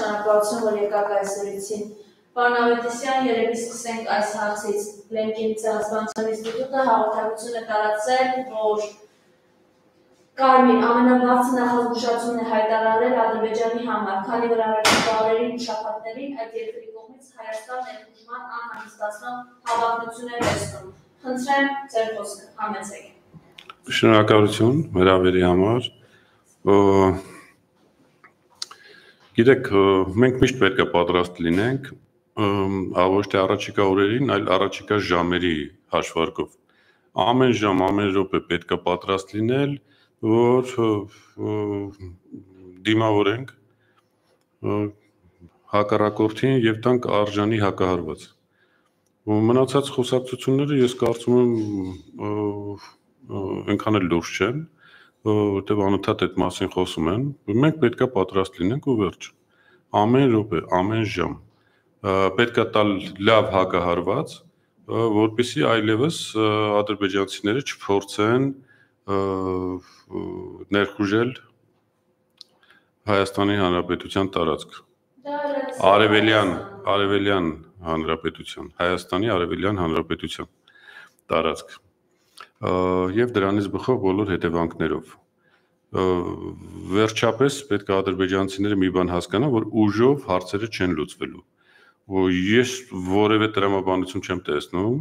շնորհակալություն, որ եկաք այս զրույցին։ Պարոն Ավետիսյան, երևի սկսենք այս հարցից։ Լենկին ցեղասպանության ինստիտուտը հաղորդակցություն է տարածել, որ Կարմիր ամենաբարձր նախազգուշացումն է հայտարարել Ադրբեջանի համար, քանի որ առաջիկա օրերին ու շաբաթներին այդ երկրի կողմից Հայաստան ներխուժման անհանգստացնող հավակնություն է տեսնում։ Խնդրեմ, ձեր խոսքը համեցեք։ Շնորհակալություն հրավերի համար։ Գիտեք, մենք միշտ պետք է պատրաստ լինենք, ոչ թե առաջիկա օրերին, այլ առաջիկա ժամերի հաշվարկով։ Ամեն ժամ, ամեն րոպե պետք է պատրաստ լինել, որ դիմավորենք հակառակորդին եւ տանք արժանի հակահարված։ Մնացած խոսակցությունները ես կարծում եմ այնքան էլ լուրջ չեն, որտեղ անընդհատ այդ մասին խոսում են, մենք պետք է պատրաստ լինենք ու վերջ։ Ամեն րոպե, ամեն ժամ պետք է տալ լավ հակահարված, որպեսզի այլևս ադրբեջանցիները չփորձեն ներխուժել Հայաստանի Հանրապետության տարածք։ Արևելյան Հանրապետության, Հայաստանի Արևելյան Հանրապետության տարածք։ Եվ դրանից բխող բոլոր հետևանքներով։ Վերջապես պետք է ադրբեջանցիները մի բան հասկանան, որ ուժով հարցերը չեն լուծվելու։ Ես որևէ տրամաբանություն չեմ տեսնում,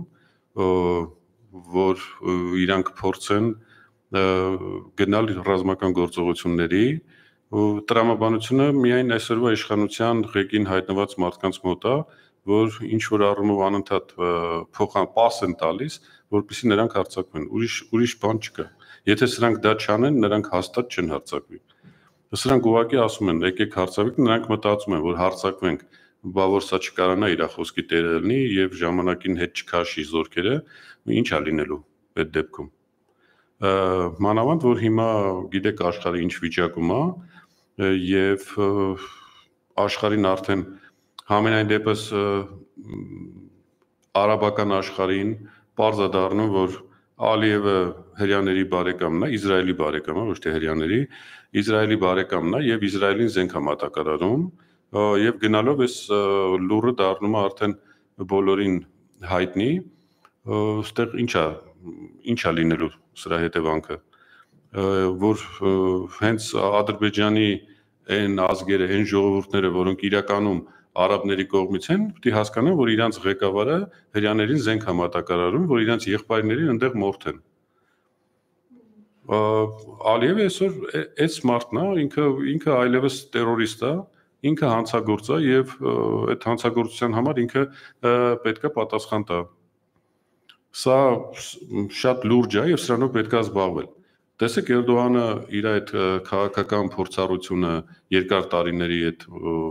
որ իրանք փորձեն գնալ ռազմական գործողությունների, տրամաբանությունը միայն այսօրվա իշխանության ղեկին հայտնված մարդկանց մոտ է, որ ինչ որ առումով անընդհատ պաս են տալիս, որպեսզի նրանք հարձակվեն, ուրիշ բան չկա։ Եթե սրանք դա չանեն, նրանք հաստատ չեն հարձակվի։ Սրանք ուղղակի ասում են, եկեք հարձակվենք, նրանք մտածում են, որ հարձակվենք, բա որ սա չկարանա իր խոսքի տերը լինի եւ ժամանակին հետ չքաշի զորքերը, ինչ է լինելու այդ դեպքում։ Մանավանդ որ հիմա գիտեք աշխարհը ինչ վիճակում է եւ աշխարհին արդեն համենայն դեպս արաբական աշխարհին պարզ է դառնում, որ Ալիևը հրյաների բարեկամն է, Իսրայելի բարեկամը, ոչ թե հրյաների, Իսրայելի բարեկամն է եւ Իսրայելին զենք է մատակարարում եւ գնալով այս լուրը դառնում է արդեն բոլորին հայտնի, այստեղ ինչ է լինելու սրա հետևանքը, որ հենց Ադրբեջանի այն ազգերը, այն ժողովուրդները, որոնք իրականում արաբների կողմից են, պետք է հասկանան, որ իրանց ղեկավարը հրյաներին զենք է մատակարարում, որ իրանց եղբայրներին այնտեղ մորթեն։ Ալիևը այսօր այս մարդն է, ինքը այլևս տերորիստ է, ինքը հանցագործ է եւ այդ հանցագործության համար ինքը պետք է պատասխան տա։ Սա շատ լուրջ է եւ սրանով պետք է զբաղվել։ Տեսեք Էրդողանը իր այդ քաղաքական փորձառությունը երկար տարիների այդ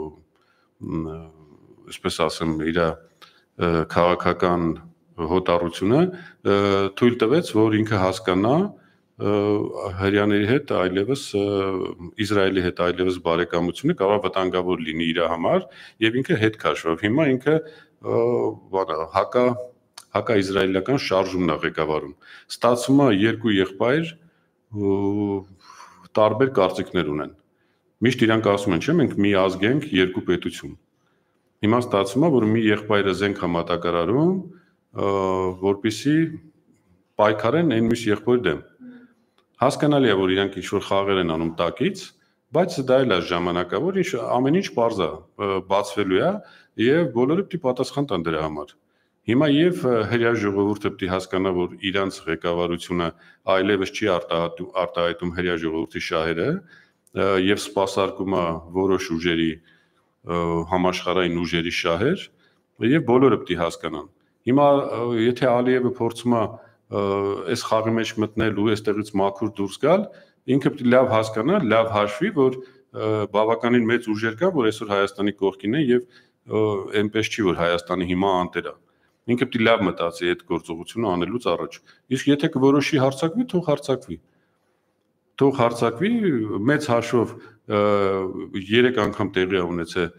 այսպես ասեմ իր քաղաքական հոտառությունը թույլ տվեց, որ ինքը հասկանա հրյաների հետ այլևս Իսրայելի հետ այլևս բարեկամությունը կարող վտանգավոր լինի իր համար եւ ինքը հետ քաշվավ։ Հիմա ինքը հակաիսրայելական շարժումն է ղեկավարում։ Ստացվում է երկու եղբայր տարբեր կարծիքներ ունեն։ Միշտ իրանք ասում են, չէ՞, մենք մի ազգ ենք, երկու պետություն։ Հիմա ստացվում է, որ մի եղբայրը զենք է մատակարարում, որպեսզի պայքարեն այն մյուս եղբայրի դեմ։ Հասկանալի է, որ իրանք ինչ-որ խաղեր են անում տակից, բայց դա էլ է ժամանակավոր, ամեն ինչ պարզ է, բացվելու է եւ բոլորը պետք է պատասխան տան դրա համար։ Հիմա եւ հրյա ժողովուրդը պետք է հասկանա, որ իրանց ղեկավարությունը այլևս չի արտահայտում հրյա ժողովրդի շահերը եւ սպասարկում է որոշ ուժերի համաշխարհային ուժերի շահեր եւ բոլորը պետք է հասկանան։ Հիմա եթե Ալիևը փորձում է այս խաղի մեջ մտնել ու այստեղից մաքուր դուրս գալ, ինքը պետք է լավ հասկանա, լավ հաշվի, որ բավականին մեծ ուժեր կա, որ այսօր Հայաստանի կողքին են եւ այնպես չի, որ Հայաստանը հիմա անտեր է։ Ինքը պետք է լավ մտածի այդ գործողությունը անելուց առաջ։ Իսկ եթե կորոշի հարձակվի, թող հարձակվի։ Թող հարձակվի, մեծ հաշվով 3 անգամ տեղի ունեցել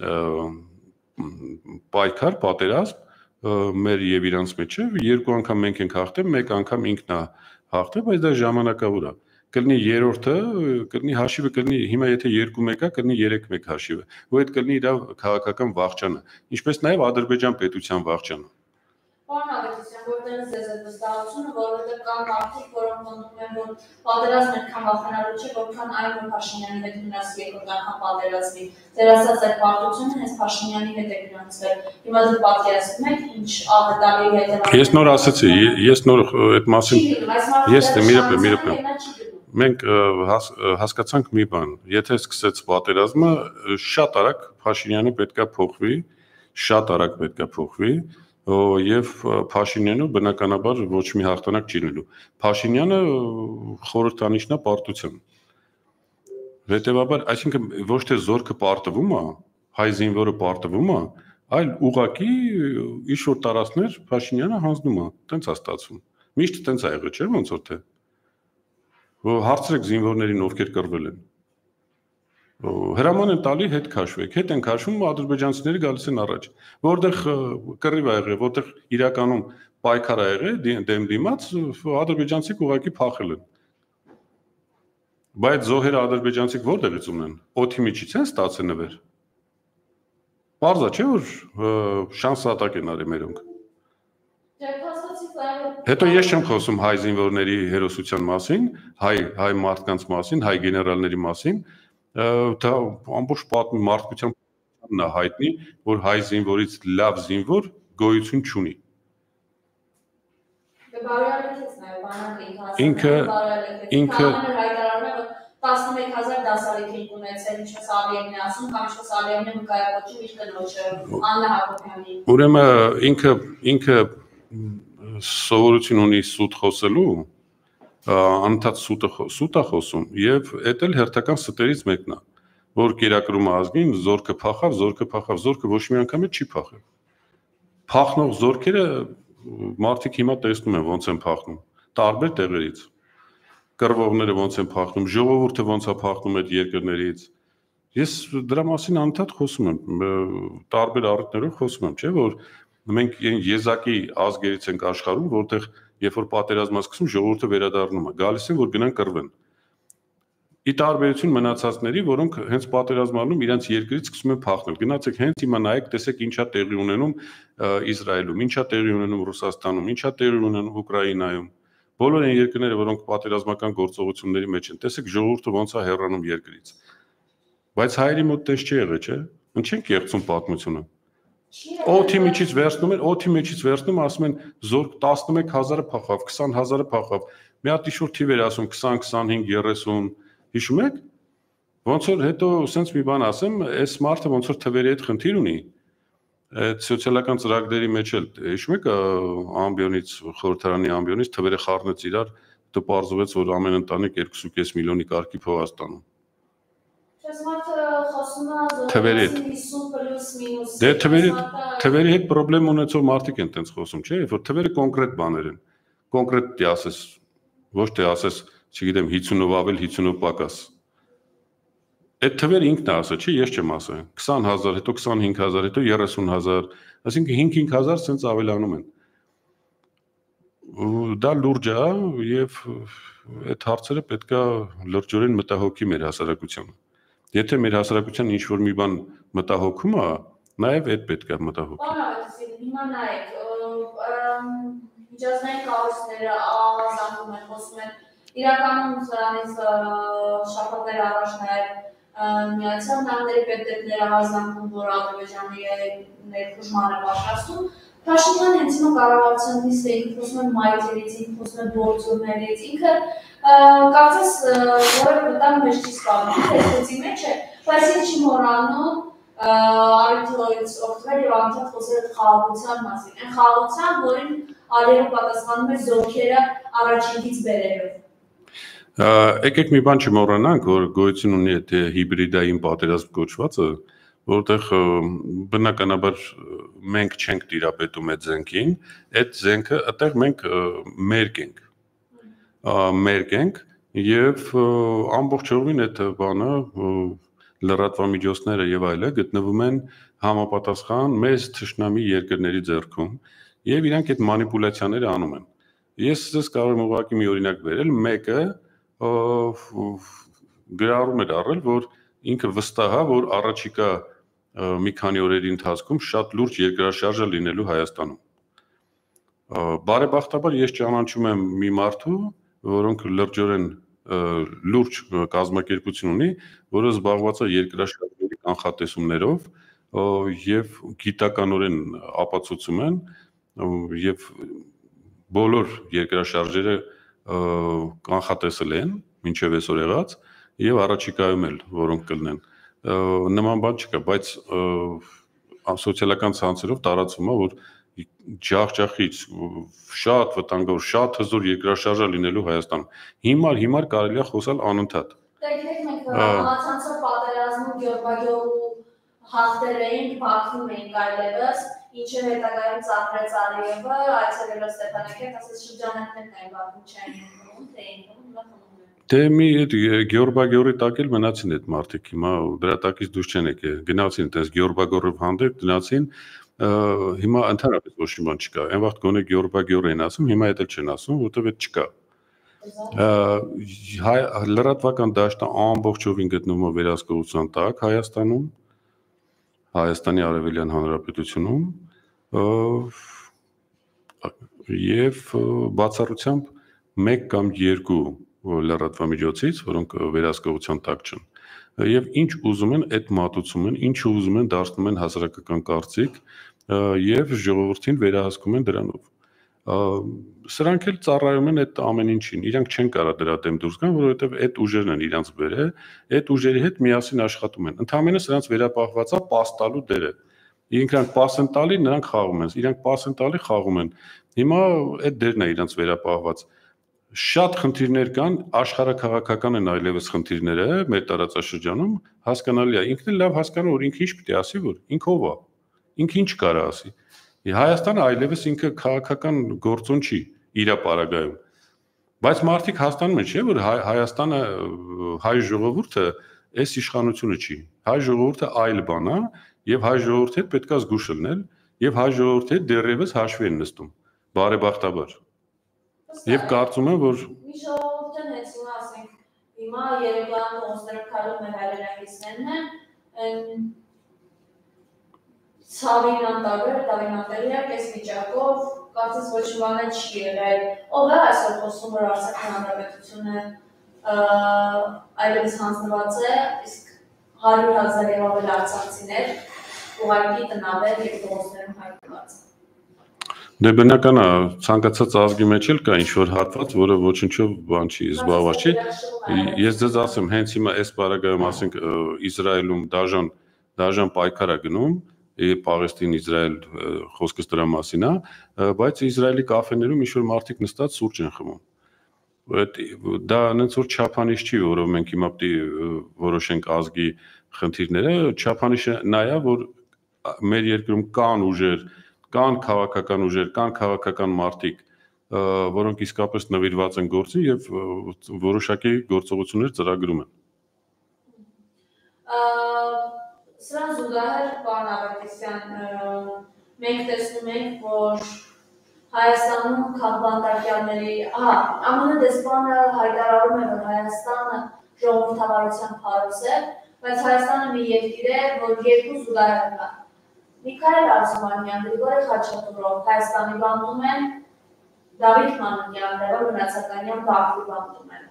պայքար, պատերազմ մեր եւ իրանց մեջ է, 2 անգամ մենք ենք հաղթել, 1 անգամ ինքն է հաղթել, բայց դա ժամանակավոր է։ կլինի երրորդը, կլինի հաշիվը կլինի հիմա եթե 2-1 է, կլինի 3-1 հաշիվը, ու այդ կլինի իր քաղաքական վախճանը, ինչպես նաև Ադրբեջան պետության վախճանը։ Պարոն Ավետիսյան, որտեղից ձեզ այդ վստահությունը, որովհետև կան մարդիկ, որոնք մտնում են, որ պատերազմն այդքան վախենալու չէ, որքան այն, որ Փաշինյանի հետ մնաց երկրորդ անգամ պատերազմի։ Ձեր ասած այդ պարտությունը հենց Փաշինյանի հետ է գրանցվել։ Հիմա դուք պատկերացնում եք, ինչ աղետալի հետևանքներ։ Ես նոր ասացի, ես նոր այդ մասին մենք հասկացանք մի բան, եթե սկսեց պատերազմը, շատ արագ Փաշինյանը պետքա փոխվի, շատ արագ պետքա փոխվի, եւ Փաշինյանը բնականաբար ոչ մի հաղթանակ չի լինելու։ Փաշինյանը խորհրդանիշն է պարտության։ Հետևաբար, այսինքն ոչ թե զորքը պարտվում է, հայ զինվորը պարտվում է, այլ ուղղակի ինչ որ տարածքներ Փաշինյանը հանձնում է, տենց է ստացվում։ Միշտ տենց է եղել, չէ՞ ոնց որ թե։ Հարցրեք զինվորներին, ովքեր կռվել են։ Հրաման են տալի հետ քաշվեք, հետ են քաշվում, ադրբեջանցիները գալիս են առաջ։ Որտեղ կռիվ ա եղել, որտեղ իրականում պայքար ա եղել, դեմ դիմաց, ադրբեջանցիք ուղղակի փախել են։ Բայց զոհերը ադրբեջանցիք որտեղից ունեն։ Օդի միջից են ստացել նվեր։ Պարզ է, չէ՞ որ շանսատակ են արել մերոնք։ Հետո ես չեմ խոսում հայ զինվորների հերոսության մասին, հայ մարդկանց մասին, հայ գեներալների մասին, դա ամբողջ մարդկության նա հայտնի, որ հայ զինվորից լավ զինվոր գոյություն չունի։ Ինքը 11000 դասարիք ունեցել, ինչպես Ալիևն է ասում, կամ ինչպես Ալիևն է վկայակոչում իր կնոջը Աննա Հակոբյանին։ Ուրեմն ինքը սովորություն ունի սուտ խոսելու, անընդհատ սուտ է խոսում, եւ էդ էլ հերթական ստերից մեկն է, որ կերակրում ազգին զորքը փախավ, զորքը ոչ մի անգամ չի փախել։ Փախնող զորքերը մարդիկ հիմա տեսնում են ոնց են փախնում, տարբեր տեղերից։ Կռվողները ոնց են փախնում, ժողովուրդը ոնց է փախնում այդ երկրներից։ Ես դրա մասին անընդհատ խոսում եմ, տարբեր առիթներով խոսում եմ, չէ՞ որ մենք եզակի ազգերից ենք աշխարհում, որտեղ երբ որ պատերազմը սկսում, ժողովուրդը վերադառնում է, գալիս են որ գնան կռվեն։ Ի տարբերություն մնացածների, որոնք հենց պատերազմանում իրենց երկրից սկսում են փախնել։ Գնացեք հենց հիմա նայեք, տեսեք ինչա տեղի ունենում Իսրայելում, ինչա տեղի ունենում Ռուսաստանում, ինչա տեղի ունենում Ուկրաինայում։ Բոլոր այն երկրները, որոնք պատերազմական գործողությունների մեջ են, տեսեք ժողովուրդը ոնց է հեռանում երկրից։ Բայց հայերի մոտ տես չի եղել, չէ՞։ Ինչ են կեղծում պատմությունը։ Օդի միջից վերցնում, ասում են զորք 11000-ը փախավ, 20000-ը փախավ։ Մի հատ ինչ-որ թիվեր ասում 20, 25, 30, հիշում եք։ Ոնց որ հետո սենց մի բան ասեմ, այս մարդը ոնց որ թվերի հետ խնդիր ունի։ Այդ սոցիալական ծրագրերի մեջ էլ հիշում եք ամբիոնից խորհրդարանի ամբիոնից թվերը խառնեց իրար, հետո պարզվեց որ ամեն ընտանիք 2.5 միլիոնի կարգի փող է ստանում։ Թվերի հետ 50 պլյուս մինուս։ Դե թվերի հետ խնդրեմ ունեցող մարդիկ են տենց խոսում, չէ՞, որ թվերը կոնկրետ բաներ են։ Կոնկրետ ասես, ոչ թե ասես, չգիտեմ 50-ով ավել, 50-ով պակաս։ Այդ թվերը ինքն է ասա, չի, ես չեմ ասա։ 20000, հետո 25000, հետո 30000, այսինքն 5-5000 սենց ավելանում են։ Դա լուրջ է եւ այդ հարցերը պետքա լրջորեն մտահոգի մեր հասարակությանը։ Եթե մեր հասարակության ինչ-որ մի բան մտահոգում է, նաև այդ պետք է մտահոգի։ Պարոն Ավետիսյան, հիմա նայեք, միջազգային կառույցները ազանգում են, խոսում են, իրականում սրանից շաբաթներ առաջ նաև Միացյալ Նահանգների պետները ազանգում, որ Ադրբեջանի ներխուժման է պատրաստում, Փաշինյանը հենց հիմա կառավարության նիստը ինքը խոսում է մայթերից, ինքը խոսում է գործողներից, ինքը կարծես որևէ վտանգ մեջ չի սպառնում, այսպեսի մեջ է, բայց ինձ չի մոռանում առիթից օգտվել եւ անդադ խոսել խաղաղության մասին, այն խաղաղության, որին Ալիևը պատասխանում է զորքերը առաջինից բերելով։ Եկեք մի բան չմոռանանք, որ գոյություն ունի այդ հիբրիդային պատերազմ կոչվածը, որտեղ բնականաբար մենք չենք տիրապետում այդ զենքին, այդ զենքը այդտեղ մենք մերկ ենք եւ ամբողջովին այդ բանը լրատվամիջոցները եւ այլը գտնվում են համապատասխան մեծ թշնամի երկրների ձեռքում եւ իրանք այդ մանիպուլյացիաները անում են։ Ես ձեզ կարող եմ ուղղակի մի օրինակ բերել, մեկը գրառում էր առել, որ ինքը վստահ է, որ առաջիկա մի քանի օրերի ընթացքում շատ լուրջ երկրաշարժ է լինելու Հայաստանում։ Բարեբախտաբար ես ճանաչում եմ մի մարդու, որոնք լրջորեն լուրջ կազմակերպություն ունի, որը զբաղված է երկրաշարժերի կանխատեսումներով եւ գիտականորեն ապացուցում են եւ բոլոր երկրաշարժերը կանխատեսել են մինչև այսօր եղած եւ առաջիկայում էլ որոնք կլինեն նման բան չկա, բայց սոցիալական ցանցերով տարածվում է, որ ջախջախից շատ վտանգավոր, շատ հզոր երկրաշարժ է լինելու Հայաստանում։ Հիմար կարելի է խոսալ անընդհատ։ Դեք մենք համացանցով պատերազմում Գյորգագյորու հաղթեր էինք, Բաքվում էինք այլևս, ինչը հետագայում ծաղրեց Ալիևը, այցելելով Ստեփանակերտ, ասես շրջանակներն այն Բաքվում չէին ունում, թե էին ունում, Դե մի Գյորգագյորի տակ էլ մնացին այդ մարդիկ, հիմա դրա տակից դուրս չեն եկել, գնացին այդպես Գյորգագյորով հանդեպ գնացին, հիմա ընդհանրապես ոչ մի բան չկա, այն վաղ գոնե Գյորգագյոր են ասում, հիմա այդ էլ չեն ասում, որտեղ այդ չկա։ Լրատվական դաշտը ամբողջովին գտնվում է վերահսկողության տակ Հայաստանում, Հայաստանի Արևելյան Հանրապետությունում եւ բացառությամբ 1 կամ 2 լրատվամիջոցից, որոնք վերահսկողության տակ չեն։ Եվ ինչ ուզում են, այդ մատուցում են, ինչ ուզում են դարձնում են հասարակական կարծիք եւ ժողովրդին վերահսկում են դրանով։ Սրանք էլ ծառայում են այդ ամեն ինչին, իրանք չեն կարող դրա դեմ դուրս գան, որովհետեւ այդ ուժերն են իրանք բերել, այդ ուժերի հետ միասին աշխատում են։ Ընդհանրապես սրանց վերապահված է պաս տալու դերը։ Իրանք պաս են տալի, նրանք խաղում են, իրանք պաս են տալի, խաղում են։ Հիմա այդ դերն է իրանք վերապահված։ Շատ խնդիրներ կան, աշխարհաքաղաքական են այլևս խնդիրները մեր տարածաշրջանում, հասկանալի է, ինքն էլ լավ հասկանում որ ինքը ինչ պետք է ասի, որ ինքը ով է, ինքը ինչ կարա ասի։ Հայաստանը այլևս ինքը քաղաքական գործոն չի իր ապարագայում։ Բայց մարդիկ հաստանում են, չէ՞, որ Հայաստանը հայ ժողովուրդը այս իշխանությունը չի։ Հայ ժողովուրդը այլ բան է, եւ հայ ժողովրդի հետ պետք է զգուշ լինել, եւ հայ ժողովրդի հետ դեռևս հաշվի են նստում։ Բարեբախտաբար։ Եվ կարծում եմ, որ մի ժողովուրդը հենց հիմա ասենք, հիմա Երևան ոստերով քայլում մեր հայրենակիցներն են, ցավին անտարբեր, տավին անտեղյակ, այս վիճակով, կարծես ոչ մի բան չի եղել, ով է այսօր խոսում, որ Արցախի հանրապետությունը այլևս հանձնված է, իսկ 100,000 եւ ավել արցախցիներ ուղղակի տնավեր եւ փողոցներում հայտնված։ Դե բնական է, ցանկացած ազգի մեջ էլ կա ինչ-որ հատված, որը ոչնչով բան չի զբաղված չի։ Ես ձեզ ասեմ, հենց հիմա այս պարագայում ասենք Իսրայելում դաժան պայքար է գնում, Պաղեստին-Իսրայել խոսքս դրա մասին է, բայց Իսրայելի կաֆեներում ինչ-որ մարդիկ նստած սուրճ են խմում։ Դա այնց որ չափանիշ չի, որով մենք հիմա պետք է որոշենք ազգի խնդիրները, չափանիշը նա է, որ մեր երկրում կան ուժեր, կան քաղաքական ուժեր, կան քաղաքական մարդիկ, որոնք իսկապես նվիրված են գործին եւ որոշակի գործողություններ ծրագրում են։ Սրան զուգահեռ պարոն Ավետիսյան, մենք տեսնում ենք, որ Հայաստանում քաղբանտարկյալների, ԱՄՆ դեսպանը հայտարարում է, որ Հայաստանը ժողովրդավարության փարոս է, բայց Հայաստանը մի երկիր է, որ երկու զուգահեռ կա։ Միքայել Արզումանյան, Գրիգորի Խաչատուրով Հայաստանի բանտում են, Դավիթ Մանուկյան, Լևոն Մնացականյան Բաքվի բանտում են։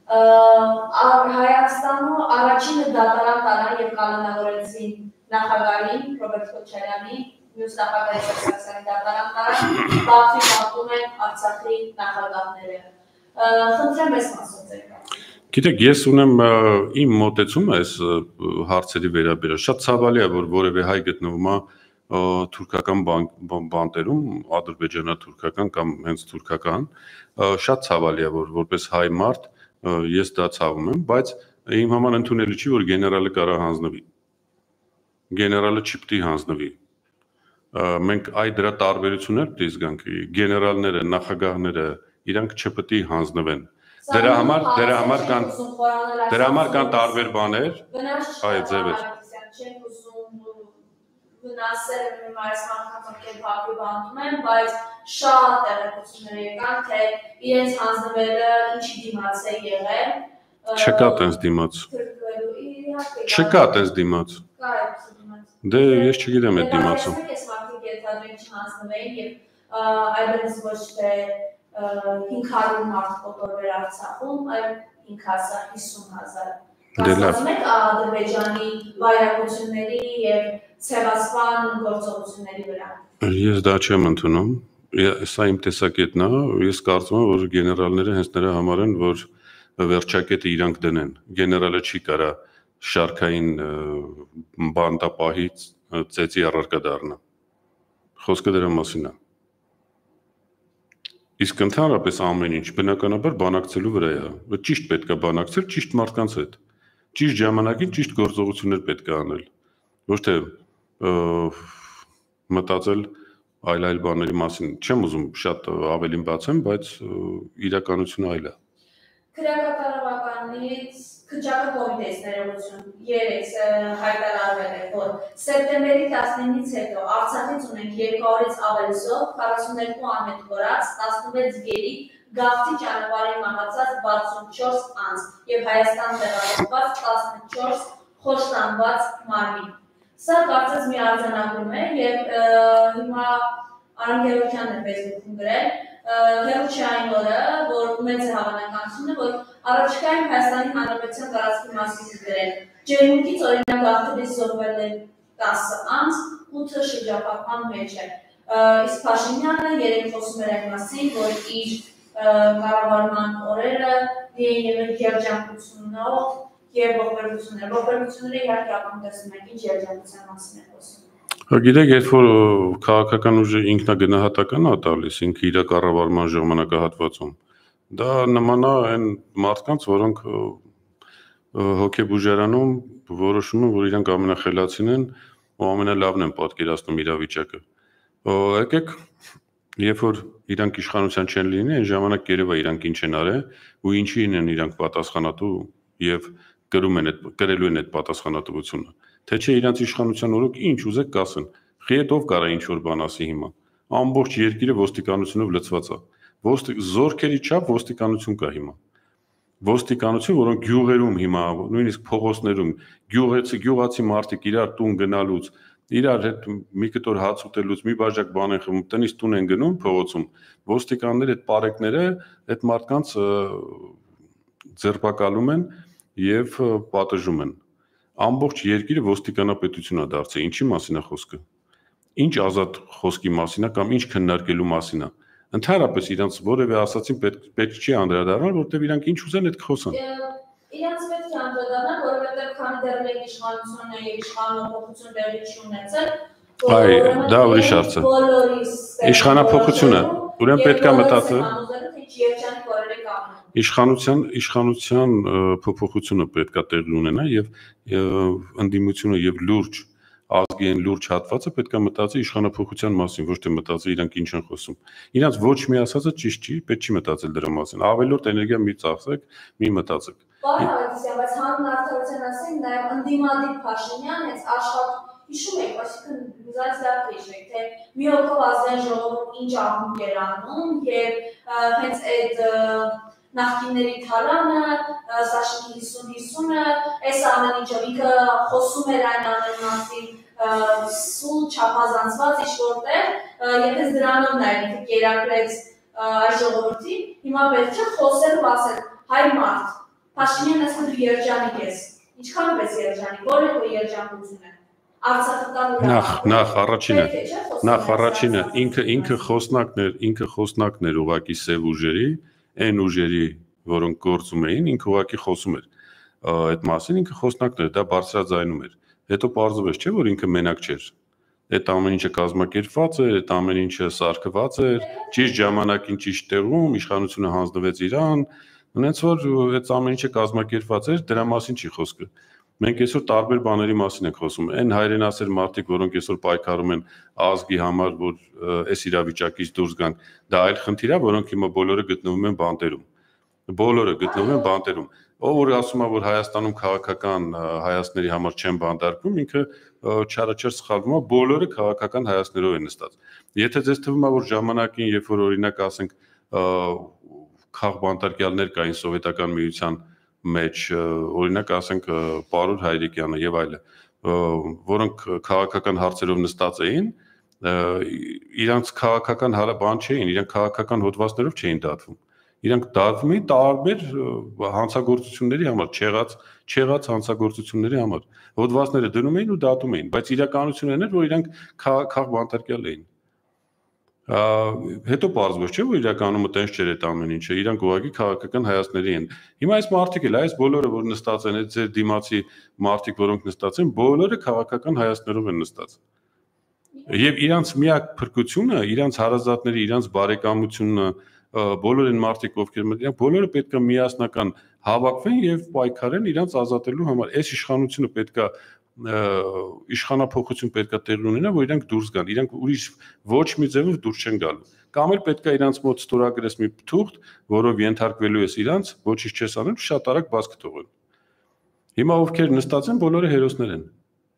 Հայաստանում առաջինը դատարան տարան եւ կանոնավորեցին նախագահին Ռոբերտ Քոչարյանին, մյուս նախագահի Սարգսյանի դատարան տարան, Բաքվի բանտում են Արցախի նախագահները։ Խնդրեմ ես մասոցել։ Գիտեք, ես ունեմ իմ մոտեցումը այս հարցերի վերաբերյալ։ Շատ ցավալի է, որ որևէ հայ գտնվում է թուրքական բանտերում, ադրբեջանա-թուրքական կամ հենց թուրքական, շատ ցավալի է, որ որպես հայ մարդ ես դա ցավում եմ, բայց իմ համար ընդունելի չի, որ գեներալը կարա հանձնվի։ Գեներալը չի պետք է հանձնվի։ Մենք այդ դրա տարբերություններ պետք է զգանք, գեներալները, նախագահները, իրանք չպետք է հանձնվեն։ Դրա համար կան տարբեր բաներ, այ ձևեր։ Վնասել եմ այս մարդկանց, ովքեր Բաքվի բանտում են, բայց շատ տեղեկություններ եկան, թե իրենց հանձնվելը ինչի դիմաց է եղել։ Չկա տենց դիմաց։ Չկա տենց դիմաց։ Կա այդպես դիմաց։ Դե ես չգիտեմ այդ դիմացը։ Ես մարդիկ ենթադրենք չհանձնվեին եւ այլևս ոչ թե 500 մարդ կոտորվեր Արցախում, այլ 550,000։ Կասկածում եք Ադրբեջանի վայրագությունների եւ ցեղասպան գործողությունների վրա։ Ես դա չեմ ընդունում։ Սա իմ տեսակետն է, ես կարծում եմ, որ գեներալները հենց նրա համար են, որ վերջակետը իրանք դնեն։ Գեներալը չի կարա շարքային բանդապահից ծեծի առարկա դառնա։ Խոսքը դրա մասին է։ Իսկ ընդհանրապես ամեն ինչ բնականաբար բանակցելու վրա է։ Ճիշտ պետք է բանակցել ճիշտ մարդկանց հետ։ Ճիշտ ժամանակին ճիշտ գործողություններ պետք է անել։ Ոչ թե մտածել այլ բաների մասին։ Չեմ ուզում շատ ավելին բացեմ, բայց իրականությունը այլ է։ Քրեակատարողականից քննչական կոմիտեից ներողություն 3 հայտարարվել է, որ սեպտեմբերի 19-ից հետո Արցախից ունենք 200-ից ավելի զոհ, 42 անհետ կորած, 16 գերի, գաղթի ճանապարհին մահացած 64 անձ եւ Հայաստան տեղափոխված 14 խոշտանգված մարմին։ Սա կարծես մի արձանագրում է եւ հիմա Արամ Գևորգյանն է Facebook-ում գրել, հերոք չէ այն օրը, որ մեծ է հավանականությունը, որ առաջիկայում Հայաստանի Հանրապետության տարածքի մասին գրել։ Ջերմուկից օրինակ գաղթելիս զոհվել է 10 անձ, 8-ը շրջափակման մեջ է։ Իսկ Փաշինյանը երեք խոսում էր այն մասին, որ իր կառավարման օրերը դիեին երջանկությունով եւ ողբերգություններ։ Ողբերգությունները իհարկե ակնկալում ենք ինչ երջանկության մասին է խոսում։ Գիտեք, երբ որ քաղաքական ուժը ինքնագնահատական է տալիս, ինքը իր կառավարման ժամանակահատվածում, դա նման է այն մարդկանց, որոնք հոգեբուժարանում որոշում են, որ իրանք ամենախելացին են ու ամենալավն են պատկերացնում իրավիճակը։ Եկեք, երբ որ իրանք իշխանության չեն լինի, այն ժամանակ երևա իրանք ինչ են արել ու ինչին են իրանք պատասխանատու եւ կրելու են այդ պատասխանատվությունը։ Թե չէ իրանք իշխանության օրոք ինչ ուզեք կասեն։ Խիետով կարա ինչ որ բան ասի հիմա։ Ամբողջ երկիրը ոստիկանությունով լցված է։ Զորքերի չափ ոստիկանություն կա հիմա։ Ոստիկանություն, որոնք գյուղերում հիմա, նույնիսկ փողոցներում, գյուղացի մարդիկ իրար տուն գնալուց, իրար հետ մի կտոր հաց ուտելուց, մի բաժակ բան են խմում, տնից տուն են գնում փողոցում, ոստիկանները այդ պարեկները այդ մարդկանց ձերբակալում են եւ պատժում են։ Ամբողջ երկիրը ոստիկանապետություն է դարձել, ինչի մասին է խոսքը։ Ինչ ազատ խոսքի մասին է կամ ինչ քննարկելու մասին է։ Ընդհանրապես իրանց որևէ ասացին պետք չի անդրադառնալ, որտեղ իրանք ինչ ուզեն այդ կխոսան։ Իրանց պետք է անդրադառնալ, որովհետև քանի դեռ մեկ իշխանությունն է եւ իշխանափոխություն տեղի չի ունեցել, այ դա ուրիշ հարց է։ Իշխանափոխությունը, ուրեմն պետք է մտածել իշխանության փոփոխությունը պետք է տեղի ունենա եւ ընդդիմությունը եւ լուրջ ազգի են լուրջ հատվածը պետք է մտածի իշխանափոխության մասին, ոչ թե մտածի իրանք ինչ են խոսում։ Իրանց ոչ մի ասածը ճիշտ չի, պետք չի մտածել դրա մասին։ Ավելորդ էներգիա մի ծախսեք, մի մտածեք։ Պարոն Ավետիսյան, բայց հանուն արդարության ասենք նաեւ ընդդիմադիր Փաշինյան հենց աշխատ հիշում եք, այսինքն զայս լավ հիշեք, թե մի օկով ազգային ժողովուրդ ինչ աղմուկ էր անում եւ հենց այդ նախկինների թալանը, Սաշիկի 50-50-ը, այս ամեն ինչը ինքը խոսում էր այն ամեն մասին սուլ չափազանցված ինչ-որտեղ, եւ հենց դրանով նաեւ ինքը կերակրեց այս ժողովրդին, հիմա պետք է խոսել ու ասել, հայ մարդ, Փաշինյան ասում դու երջանիկ ես, ինչքանով ես երջանիկ, որ է քո երջանկությունը, Արցախը նախ առաջինը ինքը խոսնակն էր ուղակի սև ուժերի, այն ուժերի, որոնք գործում էին, ինքը ուղղակի խոսում էր այդ մասին, ինքը խոսնակն էր, դա բարձրաձայնում էր։ Հետո պարզվեց, չէ՞ որ ինքը մենակ չէր։ Այդ ամեն ինչը կազմակերպված էր, այդ ամեն ինչը սարքված էր, ճիշտ ժամանակին ճիշտ տեղում, իշխանությունը հանձնվեց իրան, ունենց որ այդ ամեն ինչը կազմակերպված էր, դրա մասին չի խոսքը։ Մենք այսօր տարբեր բաների մասին ենք խոսում։ Այն հայրենասեր մարդիկ, որոնք այսօր պայքարում են ազգի համար, որ այս իրավիճակից դուրս գան, դա այլ խնդիր է, որոնք հիմա բոլորը գտնվում են բանտերում։ ով որ ասում է, որ Հայաստանում քաղաքական հայացքների համար չեն բանտարկվում, ինքը չարաչար սխալվում է, բոլորը քաղաքական հայացքներով են նստած։ Եթե ձեզ թվում է, որ ժամանակին, երբ որ օրինակ ասենք քաղբանտարկյալներ կային սովետական միության մեջ, օրինակ ասենք Պարուր Հայրիկյանը եւ այլը, որոնք քաղաքական հարցերով նստած էին, իրանց քաղաքական բան չէին, իրանք քաղաքական հոդվածներով չէին դատվում։ Իրանք դատվում էին տարբեր հանցագործությունների համար, չեղած հանցագործությունների համար։ Հոդվածները դնում էին ու դատում էին, բայց իրականությունն էր, որ իրանք քաղբանտարկյալ էին։ Հետո պարզվեց, չէ՞ որ իրականում տենց չէր այդ ամեն ինչը, իրանք ուղղակի քաղաքական հայացքների են։ Հիմա այս մարդիկ էլ, այս բոլորը որ նստած են, այդ ձեր դիմացի մարդիկ, որոնք նստած են, բոլորը քաղաքական հայացքներով են նստած։ Եվ իրանց միակ փրկությունը, իրանց հարազատների, իրանց բարեկամությունը, բոլոր այն մարդիկ, ովքեր մտան, բոլորը պետք է միասնական հավաքվեն եւ պայքարեն իրանց ազատելու համար։ Այս իշխանությունը պետք է իշխանափոխություն պետք է տեղի ունենա, որ իրանք դուրս գան, իրանք ուրիշ ոչ մի ձևով դուրս չեն գալու։ Կամ էլ պետք է իրանց մոտ ստորագրես մի թուղթ, որով ենթարկվելու ես իրանց, ոչինչ չես անում, շատ արագ բաց կթողեն։ Հիմա ովքեր նստած են, բոլորը հերոսներ են։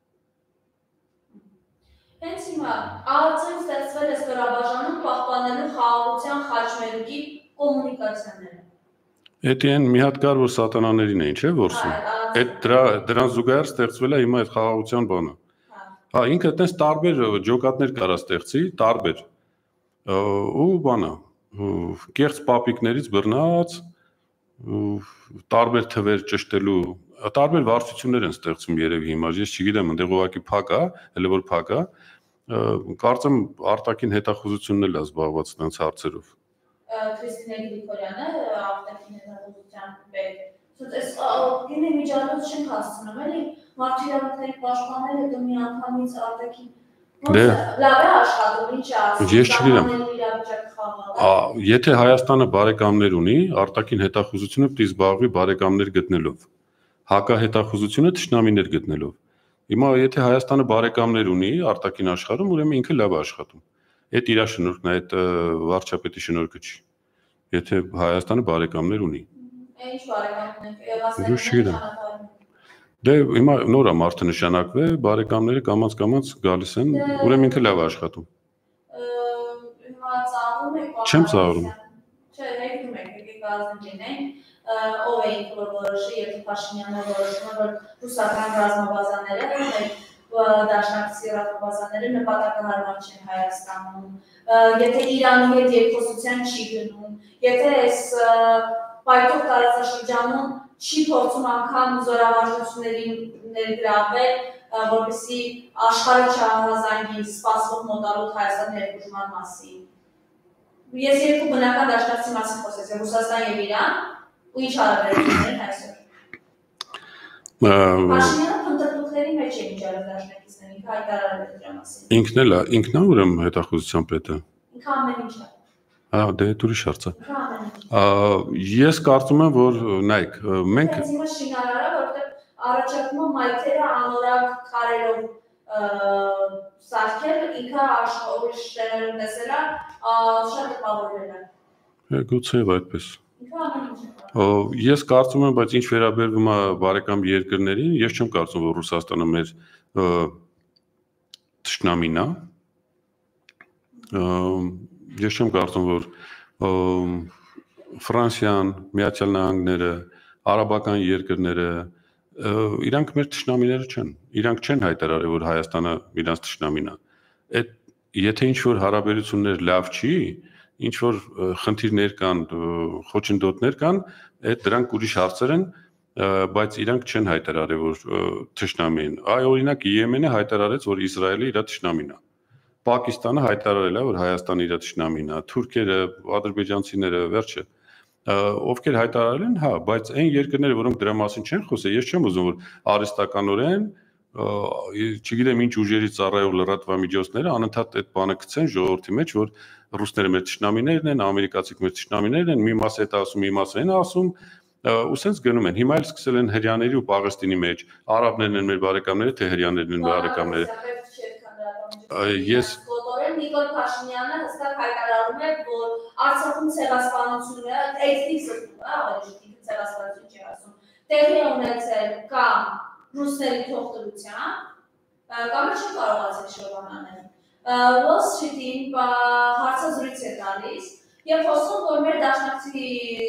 Հենց հիմա ԱԱՑ-ն ստեղծվել է Ղարաբաղում պահպանելու խաղաղության խաչմերուկի կոմունիկացիաները։ Էդի են մի հատ կար, որ սատանաներին էին, չէ՞ որսում։ Այդ դրան զուգահեռ ստեղծվել է հիմա այդ խաղաղության բանը։ Հա, ինքը այդպես տարբեր ջոկատներ կարա ստեղծի, տարբեր։ Ու բանը, կեղծ պապիկներից բռնած, տարբեր թվեր ճշտելու, տարբեր վարչություններ են ստեղծում երևի հիմա, ես չգիտեմ, այնտեղ ուղղակի փակ է, հələ որ փակ է, կարծեմ արտաքին հետախուզությունն էլ է զբաղված նրանց հարցերով։ Քրիստինե Գրիգորյանը արտաքին հետախուզության պետ, այս գինի միջազգային չեն հասցնում, էլի մարդու իրավունքների պաշտպանները դու մի անգամից արտաքին լավ է աշխատում, ինչ ասում, ես չգիտեմ։ Եթե Հայաստանը բարեկամներ ունի, արտաքին հետախուզությունը պետք է զբաղվի բարեկամներ գտնելով, հակահետախուզությունը թշնամիներ գտնելով։ Հիմա եթե Հայաստանը բարեկամներ ունի արտաքին աշխարհում, ուրեմն ինքը լավ է աշխատում։ Այդ իր շնորհքն է, այդ վարչապետի շնորհքը չի։ Եթե Հայաստանը բարեկամներ ունի։ Ինչ բարեկամներ եղած Դե հիմա նոր է մարդը նշանակվել, բարեկամները կամաց գալիս են, ուրեմն ինքը լավ է աշխատում։ Հիմա ծաղրում եք։ Չեմ ծաղրում։ Չէ, հեգնում եք, եկեք ազնիվ լինենք, ով է ինքը որ որոշի, եթե Փաշինյանը որոշում է, որ ռուսական ռազմաբազաները, դաշնակցի ռազմաբազաները նպատակահարմար չեն Հայաստանում, եթե Իրանի հետ երկխոսության չի գնում, եթե այս պայթող տարածաշրջանում չի փորձում անգամ զորավարժություններին ներգրավել, որպեսզի աշխարհը չհամաձայնի սպասվող մոտալուտ Հայաստանի ներխուժման մասին։ Ես երկու բնական դաշնակցի մասին խոսեցի, Ռուսաստան եւ Իրան, ու ինչ հարաբերություններ են այսօր։ Փաշինյանը փնտրտուքների մեջ է ինչ արել դաշնակիցներին, ինքը հայտարարել է դրա մասին։ Ինքն է ուրեմն հետախուզության պետը։ Ինքը ամեն ինչ է։ Հա, դե ուրիշ հարց է։ Ես կարծում եմ, որ նայեք, մենք հիմա շինարարը, որտեղ առաջարկում է մայթերը անորակ քարերով սարքել, ինքը ուրիշ տեղերում տեսել է, շատ տպավորվել է։ Գուցե այդպես։ Ինքը ամեն ինչ է։ Ես կարծում եմ, բայց ինչ վերաբերվում է բարեկամ երկրներին, ես չեմ կարծում, որ Ռուսաստանը մեր թշնամին է։ Ես չեմ կարծում, որ Ֆրանսիան, Միացյալ Նահանգները, արաբական երկրները, իրանք մեր թշնամիները չեն։ Իրանք չեն հայտարարել, որ Հայաստանը իրանց թշնամին է։ Այդ եթե ինչ որ հարաբերություններ լավ չի, ինչ որ խնդիրներ կան, խոչընդոտներ կան, այդ դրանք ուրիշ հարցեր են, բայց իրանք չեն հայտարարել, որ թշնամի են։ Այ օրինակ Եմենը հայտարարեց, որ Իսրայելը իր թշնամին է։ Պակիստանը հայտարարել է, որ Հայաստանը իր թշնամին է, թուրքերը, ադրբեջանցիները, վերջը, ովքեր հայտարարել են, հա, բայց այն երկրները, որոնք դրա մասին չեն խոսել, ես չեմ ուզում, որ արհեստականորեն, չգիտեմ ինչ ուժերի ծառայող լրատվամիջոցները անընդհատ այդ բանը գցեն ժողովրդի մեջ, որ ռուսները մեր թշնամիներն են, ամերիկացիք մեր թշնամիներն են, մի մասը դա ասում, մի մասը այն ասում, ու սենց գնում են։ Հիմա էլ սկսել են հрьяաների ու Պաղեստինի մեջ, արաբներն են մեր բարեկամները, թե հрьяաներն են բարեկամները։ Ես Նիկոլ Փաշինյանը հստակ հայտարարում է, որ Արցախում ցեղասպանությունը էթնիկ սրտում է, ավելի ցեղասպանություն չի ասում, տեղի ունեցել կամ ռուսների թողտրությամբ, կամ չի կարողացել շրջանանել։ Wall Street-ին հարցազրույց է տալիս եւ խոսում, որ մեր դաշնակցի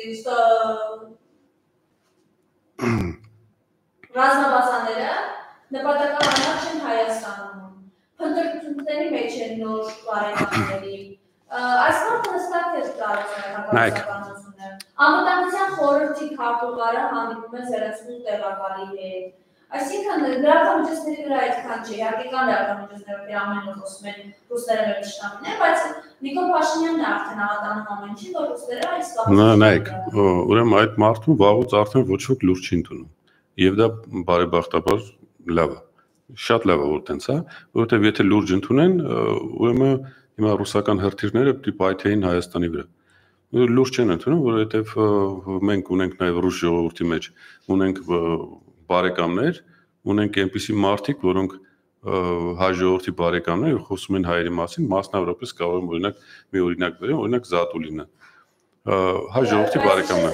ռազմաբազաները նպատակամանակ չեն Հայաստանում, փնտրտուքների մեջ են նոր բարեկամների։ Այս մարդը հստակ է տարածականությունը։ Անվտանգության խորհրդի քարտուղարը հանդիպում է զերացնու տեղակալի հետ։ Այսինքն լրատվամիջոցների վրա այդքան չէ, իհարկե կան լրատվամիջոցներ, որ ամեն օր խոսում են ռուսները մեր ճշտամիներ, բայց Նիկոլ Փաշինյանն է արդեն հավատանում ամեն ինչին, որ ռուսները այս կապը։ Նայեք, ուրեմն այդ մարդուն վաղուց արդեն ոչ ոք լուրջ չի ընդունում։ Եվ դա բարեբախտաբար լավ է։ Շատ լավ է որ տենց է, որովհետև եթե լուրջ ընդունեն, ուրեմն հիմա ռուսական հրթիռները պիտի պայթեին Հայաստանի վրա։ Լուրջ չեն ընդունում, որովհետև մենք ունենք նաև ռուս ժողովրդի մեջ ունենք բարեկամներ, ունենք այնպիսի մարդիկ, որոնք հայ ժողովրդի բարեկամներ եւ խոսում են հայերի մասին, մասնավորապես կարող եմ օրինակ մի օրինակ բերեմ, օրինակ Զատուլինը։ Հայ ժողովրդի բարեկամն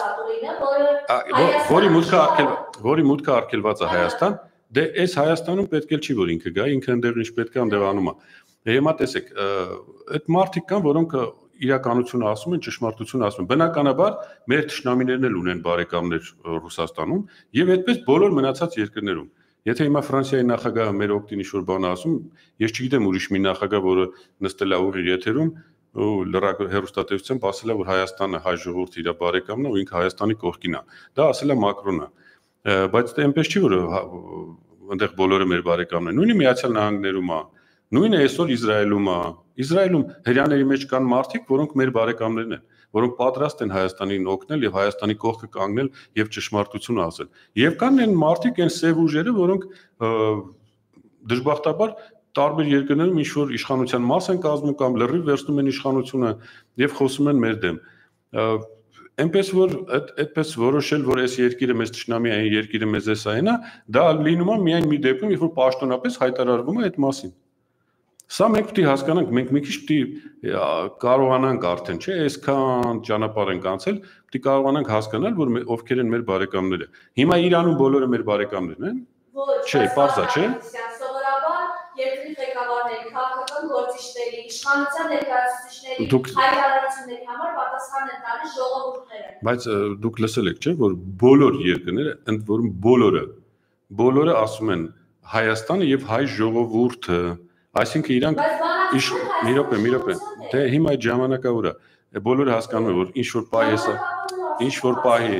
է, որի մուտքը արգելված է Հայաստան, դե այս Հայաստանում պետք է չի որ ինքը գա, ինքը այնտեղ ինչ պետք է այնտեղ անում է։ Հիմա տեսեք, այդ մարդիկ կան, որոնք իրականությունը ասում են, ճշմարտությունը ասում են։ Բնականաբար մեր թշնամիներն էլ ունեն բարեկամներ Ռուսաստանում եւ այդպես բոլոր մնացած երկրներում։ Եթե հիմա Ֆրանսիայի նախագահը մեր օգտին ինչ-որ բան ասում, ես չգիտեմ ուրիշ մի նախագահ, որը նստել է ուղիղ եթերում ու հեռուստատեսությամբ ասել է, որ Հայաստանը հայ ժողովրդի իր բարեկամն է ու ինքը Հայաստանի կողքին է։ Դա ասել է Մակրոնը։ Բայց դա այնպես չի, որ այնտեղ բոլորը մեր բարեկամն են։ Նույնը Միացյալ Նահանգներում է, նույնը այսօր Իսրայելում է։ Իսրայելում հрьяաների մեջ կան մարդիկ, որոնք մեր բարեկամներն են, որոնք պատրաստ են Հայաստանին օգնել եւ Հայաստանի կողքը կանգնել եւ ճշմարտությունը ասել։ Եվ կան այն մարդիկ, այն սև ուժերը, որոնք դժբախտաբար տարբեր երկրներում ինչ որ իշխանության մաս են կազմում կամ լրիվ վերցնում են իշխանությունը եւ խոսում են մեր դեմ։ Այնպես որ այդպես որոշել, որ այս երկիրը մեզ ճշնամի է, այն երկիրը մեզ էս այն է, դա լինում է միայն մի դեպքում, երբ որ պաշտոնապես հայտարարվում է այդ մասին։ Սա մենք պետք է հասկանանք, մենք մի քիչ պետք է կարողանանք արդեն, չէ, այսքան ճանապարհ ենք անցել, պետք է կարողանանք հասկանալ, որ ովքեր են մեր բարեկամները։ Հիմա Իրանում բոլորը մեր բարեկամներն են։ Չէ, պարզ է, չէ։ Սովորաբար երկրի ղեկավարների, քաղաքական գործիչների, իշխանության ներկայացուցիչների հայտարարությունների համար պատասխան են տալիս ժողովուրդները։ Բայց դուք լսել եք, չէ, որ բոլոր երկրները, ընդ որում բոլորը ասում են Հայաստանը եւ հայ ժողովուրդը, այսինքն իրանք մի րոպե, դե հիմա այդ ժամանակավորը բոլորը հասկանում են, որ ինչ որ պահի հեսա, ինչ որ պահի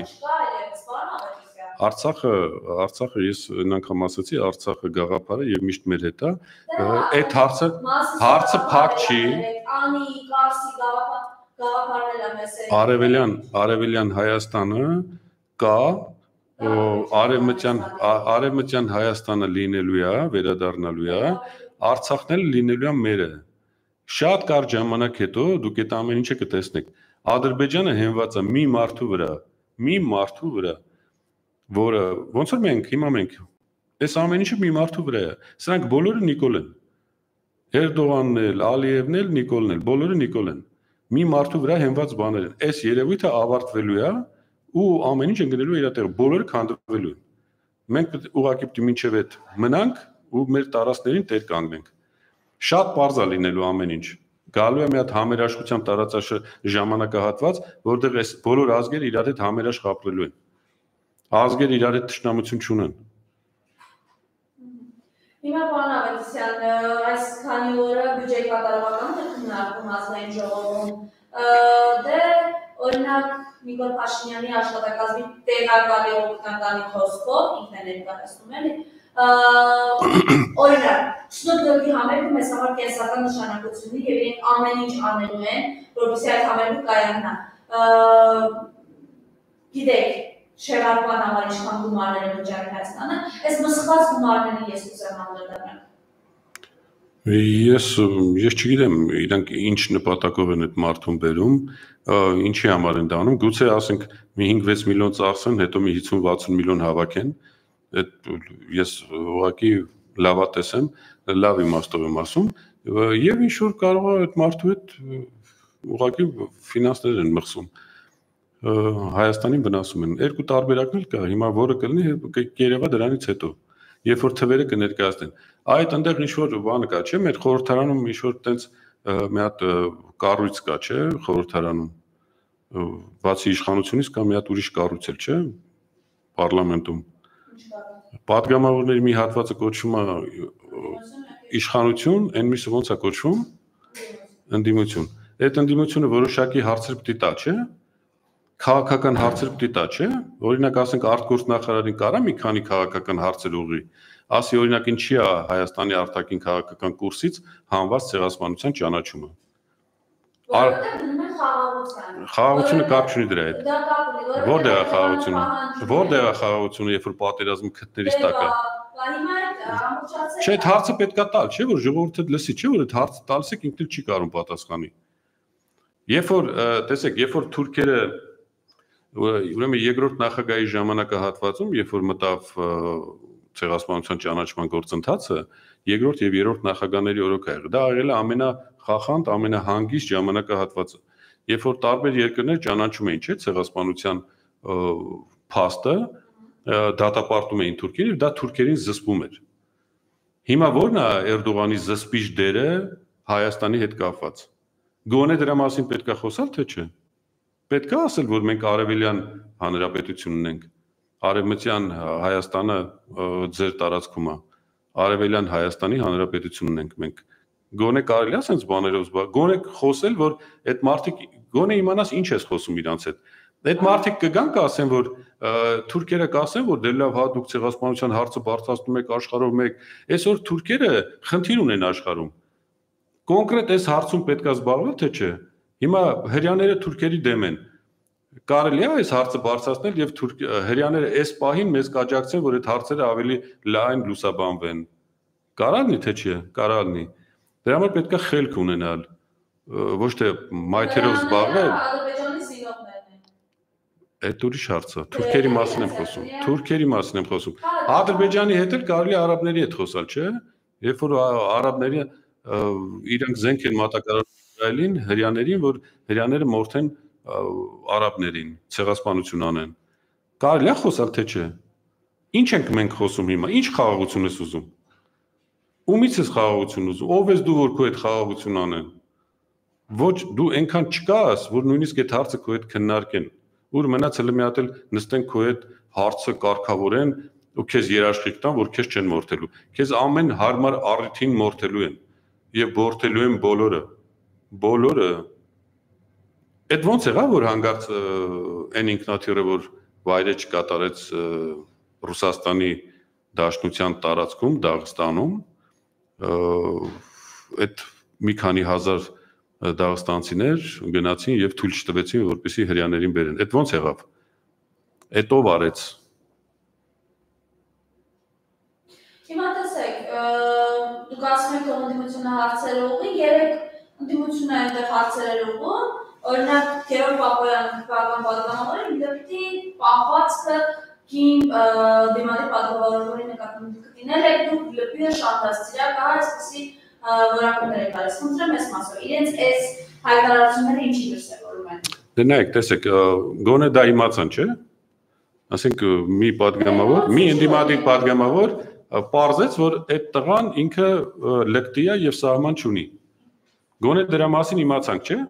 Արցախը ես այն անգամ ասացի, Արցախը գաղափարը եւ միշտ մեր հետ է, այդ հարցը փակ չի։ Անի, Կարսի գաղափարն է մեզ։ Արևելյան Հայաստանը կա, արևմտյան Հայաստանը լինելու է, վերադառնալու է, Արցախն էլ լինելու է մերը։ Շատ կարճ ժամանակ հետո դուք այդ ամեն ինչը կտեսնեք։ Ադրբեջանը հենված է մի մարդու վրա, որը ոնց որ մենք այս ամեն ինչը մի մարդու վրա է։ Սրանք բոլորը Նիկոլ են։ Էրդողանն էլ, Ալիևն էլ, Նիկոլն էլ, բոլորը Նիկոլ են։ Մի մարդու վրա հենված բաներ են։ Այս երևույթը ավարտվելու է ու ամեն ինչ ընկնելու է իր տեղը, բոլորը քանդվելու են։ Մենք ուղղակի պետք է մինչև այդ մնանք ու մեր տարածքներին տեր կանգնենք։ Շատ պարզ է լինելու ամեն ինչ։ Գալու է մի հատ համերաշխության ժամանակահատված, որտեղ այս բոլոր ազգերը իրար հետ համերաշխ ապրելու են։ Ազգերը իրար հետ թշնամություն չունեն։ Հիմա պարոն Ավետիսյան, այս քանի օրը բյուջեի կատարողական է քննարկվում ազգային ժողովում։ Դե օրինակ Նիկոլ Փաշինյանի աշխատակազմի տեղակալի օգնականի խոսքով ինքն է ներկայացնում էլի։ Օրինակ, Շնոդելգի համերգը մեզ համար կենսական նշանակություն ունի եւ իրենք ամեն ինչ անելու են, որովհետեւ այդ համերգը կայանա։ Գիտեք, շեղարկման համար ինչքան գումարներ են վճարել Հայաստանը, այս մսխված գումարները ես կուզեմ անդրադառնալ։ Ես չգիտեմ, իրանք ինչ նպատակով են այդ մարդուն բերում, ինչի համար են դա անում, գուցե ասենք մի 5-6 միլիոն ծախսեն, հետո մի 50-60 միլիոն հավաքեն, ես ուղղակի լավատես եմ, լավ իմաստով եմ ասում, եւ ինչ որ կարող է այդ մարդու հետ ուղղակի ֆինանսներ են մղսում։ Հայաստանին վնասում են։ Երկու տարբերակն էլ կա, հիմա որը կլինի կերևա դրանից հետո։ Երբ որ թվերը կներկայացնեն։ Այդ այնտեղ ինչ որ բան կա, չէ՞, մեր խորհրդարանում ինչ որ տենց մի հատ կառույց կա, չէ՞, խորհրդարանում։ Բացի իշխանությունից կա մի հատ ուրիշ կառույց էլ, չէ՞, պարլամենտում։ Պատգամավորների մի հատվածը կոչվում է իշխանություն, այն մյուսը ոնց է կոչվում։ Ընդդիմություն։ Այդ ընդդիմությունը որոշակի հարցեր պիտի տա, չէ՞։ Քաղաքական հարցեր պիտի տա, չէ՞։ Օրինակ ասենք արտգործնախարարին կարա մի քանի քաղաքական հարցեր ուղղի։ Ասի օրինակ ինչի է Հայաստանի արտաքին քաղաքական կուրսից հանված ցեղասպանության ճանաչումը։ Խաղաղությունը կապ չունի դրա հետ։ Որտեղ է խաղաղությունը։ Որտեղ է խաղաղությունը, երբ որ պատերազմը քթներից տակ է։ Չէ, այդ հարցը պետքա տալ, չէ՞ որ ժողովուրդը լսի, չէ՞ որ այդ հարցը տալիս եք ինքն էլ չի կարող պատասխանի։ Երբ որ տեսեք, երբ որ թուրքերը ուրեմն երկրորդ նախագահի ժամանակահատվածում, երբ որ մտավ ցեղասպանության ճանաչման գործընթացը, երկրորդ եւ երրորդ նախագահների օրոք ա եղել։ Դա եղել է ամենախախանդ, ամենահանգիստ ժամանակահատվածը։ Երբ որ տարբեր երկրներ ճանաչում էին, չէ՞, ցեղասպանության փաստը, դատապարտում էին թուրքերին եւ դա թուրքերին զսպում էր։ Հիմա ո՞րն է Էրդողանի զսպիչ դերը Հայաստանի հետ կապված։ Գոնե դրա մասին պետքա խոսալ, թե չէ։ Պետքա ասել, որ մենք արևելյան հանրապետություն ունենք։ Արևմտյան Հայաստանը ձեր տարածքում է։ Արևելյան Հայաստանի հանրապետություն ունենք մենք։ Գոնե կարելի է ասենց բաներով գոնե խոսել, որ այդ մարդիկ գոնե իմանաս ինչ ես խոսում իրանց հետ։ Այդ մարդիկ կգան կասեն, որ թուրքերը կասեն, որ դե լավ, հա դուք ցեղասպանության հարցը բարձրացնում եք աշխարհով մեկ։ Այսօր թուրքերը խնդիր ունեն աշխարհում։ Կոնկրետ այս հարցում պետքա զբաղվել, թե չէ։ Հիմա հрьяաները թուրքերի դեմ են։ Կարելի է այս հարցը բարձրացնել եւ հрьяաները այս պահին մեզ կաջակցեն, որ այդ հարցերը ավելի լայն լուսաբանվեն։ Կարա՞լնի, թե չէ, կարա՞լնի։ Դրա համար պետքա խելք ունենալ, ոչ թե մայթերով զբաղվել։ Այդ ուրիշ հարց է։ Թուրքերի մասին եմ խոսում։ Թուրքերի մասին եմ խոսում։ Ադրբեջանի հետ էլ կարելի է արաբների հետ խոսալ, չէ՞։ Երբ որ արաբները իրանք զենք են մատակարարում Իսրայելին, հрьяաներին, որ հрьяաները մորթեն արաբներին, ցեղասպանություն անեն։ Կարելի է խոսալ, թե չէ։ Ինչ ենք մենք խոսում հիմա։ Ինչ խաղաղություն ես ուզում։ Ումից ես խաղաղություն ուզում։ Ով ես դու, որ քո այդ խաղաղություն անեն։ Ոչ, դու այնքան չկաս, որ նույնիսկ այդ հարցը քո հետ քննարկեն։ Ուր մնաց հələ մի հատ էլ նստեն քո հետ հարցը կարգավորեն ու քեզ երաշխիք տան, որ քեզ չեն մորթելու։ Քեզ ամեն հարմար առիթին մորթելու են եւ բորթելու են բոլորը։ Բոլորը։ Այդ ոնց եղավ, որ հանգարց այն ինքնաթիռը, որ վայրեջ կատարեց Ռուսաստանի Դաշնության տարածքում, Դաղստանում, այդ մի քանի հազար դաղստանցիներ գնացին եւ թույլ չտվեցին, որպեսզի հрьяաներին բերեն։ Այդ ոնց եղավ։ Այդ ով արեց։ Հիմա տեսեք, դուք ասում եք, որ ընդդիմությունը հարցեր ուղղի, երեք ընդդիմությունը այնտեղ հարցեր ուղղում, օրինակ Գևորգ Պապոյանը քաղաքական պատգամավորը դեպի պահվածքը կին դիմադի պատգամավորների նկատմամբ կտինել եք դուք լպիրը շանտաժիա կա այսպեսի որակումներ եք արել։ Խնդրեմ այս մասով, իրենց այս հայտարարությունները ինչի դրսևորում են։ Դե նայեք, տեսեք, գոնե դա իմացան, չէ՞։ Ասենք մի պատգամավոր, մի ընդդիմադի պատգամավոր պարզեց, որ այդ տղան ինքը լկտի է եւ սահման չունի։ Գոնե դրա մասին իմացանք, չէ՞։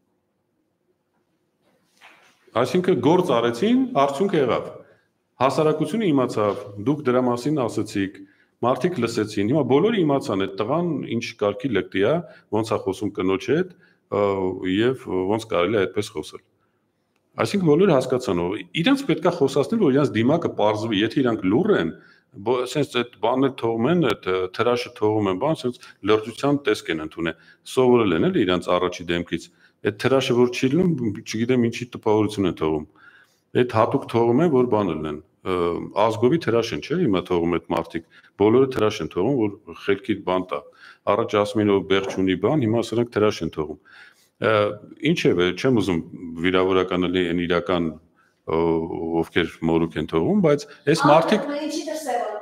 Այսինքն գործ արեցին, արդյունքը եղավ։ Հասարակությունը իմացավ, դուք դրա մասին ասացիք, մարդիկ լսեցին։ Հիմա բոլորը իմացան այդ տղան ինչ կարգի լկտի է, ոնց է խոսում կնոջ հետ եւ ոնց կարելի է այդպես խոսել։ Այսինքն բոլորը հասկացան, իրենց պետքա խոսացնել, որ իրենց դիմակը պարզվի, եթե իրանք լուռ են, sense այդ բանը թողում են, այդ թրաշը թողում են, բան sense լրջության տեսք են ընդունել։ Սովորել են էլի իրենց առաջի դեմքից։ Այդ թրաշը որ չի լինում, չգիտեմ ինչի տպավորություն են թողում։ Այդ հատուկ թողում են, որ բան լինեն։ Ազգովի թրաշ են, չէ՞, հիմա թողում այդ մարդիկ։ Բոլորը թրաշ են թողում, որ խելքի բան տա։ Առաջ ասում են, որ բեղ չունի բան, հիմա սրանք թրաշ են թողում։ Ինչևէ, չեմ ուզում վիրավորականալի այն իրական ովքեր մորուք են թողում, բայց այս մարդիկ ինչի դրսևորում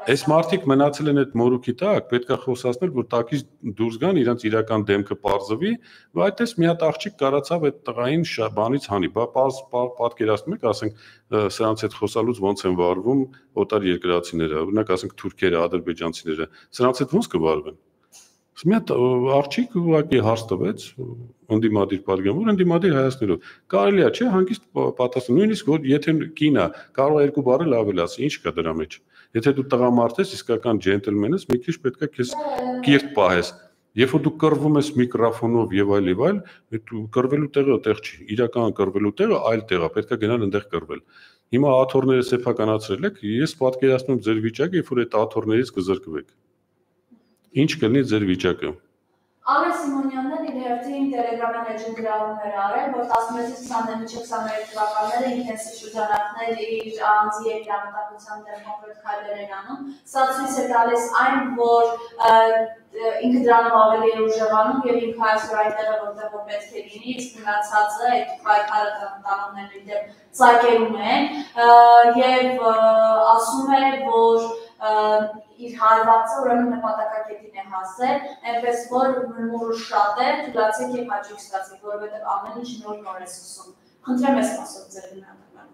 Այս մարդիկ մնացել են այդ մորուքի տակ, պետք է խոսացնել, որ տակից դուրս գան, իրենց իրական դեմքը պարզվի, ու այդպես մի հատ աղջիկ կարացավ այդ տղային բանից հանի, բա պատկերացնում եք, ասենք սրանց հետ խոսալուց ոնց են վարվում օտար երկրացիները, օրինակ ասենք թուրքերը, ադրբեջանցիները, սրանց հետ ոնց կվարվեն։ Մի հատ աղջիկ ուղղակի հարց տվեց, ընդդիմադիր պատգամավոր, ընդդիմադիր հայացքներով։ Կարելի է, չէ, հանգիստ պատասխան, նույնիսկ որ եթե կին է, կարող է 2 բառ էլ ավել ասի, ինչ կա դրա մեջ։ Եթե դու տղամարդ ես, իսկական ջենտլմեն ես, մի քիչ պետք է քեզ կիրթ պահես։ Երբ որ դու կռվում ես միկրոֆոնով եւ այլ, դու կռվելու տեղը այդտեղ չի։ Իրական կռվելու տեղը այլ տեղ է, պետք է գնալ այնտեղ կռվել։ Հիմա աթոռները սեփականացրել եք, ես պատկերացնում եմ ձեր վիճակը, երբ որ այդ աթոռներից կզրկվեք։ Ինչ կլինի ձեր վիճակը։ Ամեն Սիմոնյանն իր հերթին Telegram-յան էջին գրառումներ արել, որ 16-20 թվականները ինտենսիվ շրջանակներ իր անձի եւ իրավատության դեմ կոնկրետ քայլեր են անում։ Սա ցույց է տալիս այն, որ ինքը դրանով ավելի է ուժեղանում եւ ինքը այսօր այնտեղ որտեղ որ պետք է լինի, իսկ մնացածը այդ պայքարը տանումների դեմ ցակերում են եւ ասում է, որ իր հարվածը ուրեմն նպատակակետին է հասել, այնպես որ մուրը շատ է, թույլացեք եւ հաջող ստացեք, որովհետեւ ամեն ինչ նոր է սկսում։ Խնդրեմ ես մասով ձեր գնահատականը։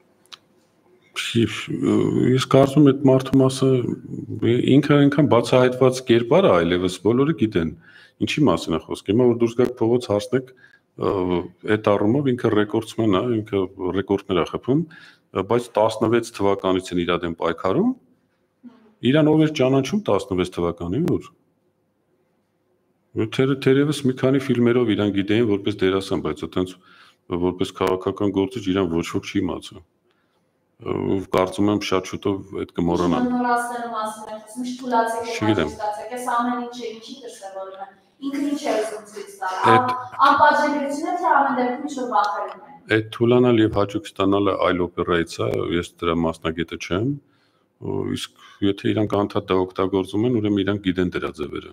Ես կարծում եմ այդ մարդու մասը ինքը այնքան բացահայտված կերպար է, այլևս բոլորը գիտեն ինչի մասին է խոսքը։ Հիմա որ դուրս գաք փողոց հարցնեք, այդ առումով ինքը ռեկորդսմեն է, ինքը ռեկորդներ է խփում, բայց 16 թվականից են իր դեմ պայքարում։ Իրան ով էր ճանաչում 16 թվականին, որ թերևս մի քանի ֆիլմերով իրան գիտեին որպես դերասան, բայց այտենց որպես քաղաքական գործիչ իրան ոչ ոք չի իմացել։ Կարծում եմ շատ շուտով այդ կմոռանան։ Նորաստելու մասին է խոսում, միշտ թույլացեք եւ ստացեք, այս ամեն ինչը ինչի դրսևորվում է։ Ինքը ինչ է ուզում ցույց տալ։ Անպատժելիությունը թե ամեն դեպքում ինչ որ վախերում է։ Այդ թուլանալ եւ հաջող ստանալը այլ օպերայից է, ես դրա մասնագետը չեմ։ Իսկ եթե իրանք անդադ դա օգտագործում են, ուրեմն իրանք գիտեն դրա ձևերը։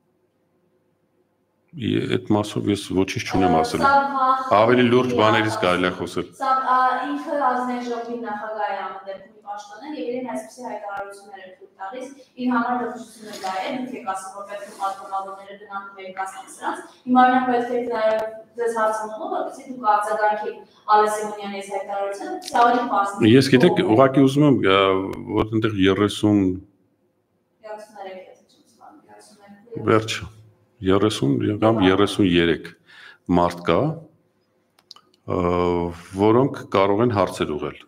Այդ մասով ես ոչինչ չունեմ ասելու։ Ավելի լուրջ բաներից կարելի է խոսել։ Սա ինքը ազնիվ ժողովի նախագահի ամեն պաշտոնն եւ իրեն այսպիսի հայտարարություններ է թույլ տալիս, իր համար դժվարությունը դա է, դուք եք ասում, որ պետք է պատգամավորները գնան ներկայացնեն սրանց։ Հիմա օրինակ պետք է դες հարցնողը, որպեսզի դուք արձագանքեք Ալես Սիմոնյանի այս հայտարարությունը, սա ավելի բարձր։ Ես գիտեք, ուղղակի ուզում եմ, որ այնտեղ 30 վերջ 30 կամ 33 մարդ կա, որոնք կարող են հարցեր ուղղել։